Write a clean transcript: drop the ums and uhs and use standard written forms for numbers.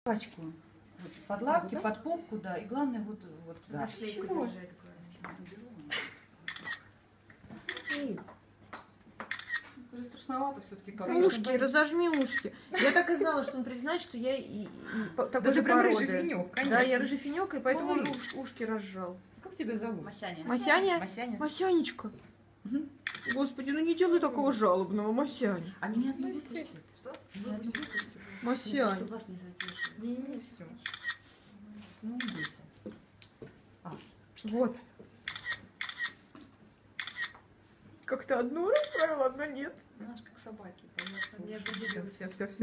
пачку. Вот, под лапки, Да? под попку, да. И главное вот За да. шлейку держать. Уже страшновато все-таки как. Ушки, разожми ушки. Я так и знала, что он признает, что я такой же ты прям породы. рыжий-фенёк, Да, конечно. я рыжефенек, и поэтому он Малыш. ушки разжал. Как тебя зовут? Масяня. Масяня? Масяня. Масянечка. Мгм. Господи, ну не делай такого жалобного, Масяня. А меня одну Масяня. выпустят. Что? Меня одну выпустят. Масянь. Чтобы вас не задерживать. Не, все. Ну, иди. Вот. Как-то одну расправила, одну нет. Знаешь, как собаки, боятся. Все, все, все.